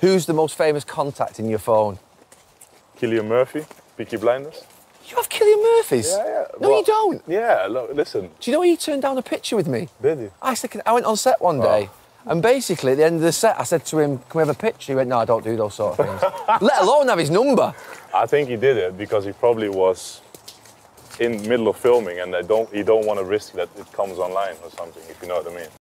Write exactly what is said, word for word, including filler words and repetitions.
Who's the most famous contact in your phone? Cillian Murphy, Peaky Blinders. You have Cillian Murphy's? Yeah, yeah. No, well, you don't. Yeah, look, listen. Do you know he turned down a picture with me? Did he? I, said, I went on set one day, oh. and basically at the end of the set, I said to him, "Can we have a picture?" He went, "No, I don't do those sort of things." Let alone have his number. I think he did it because he probably was in the middle of filming, and they don't. You don't want to risk that it comes online or something, if you know what I mean.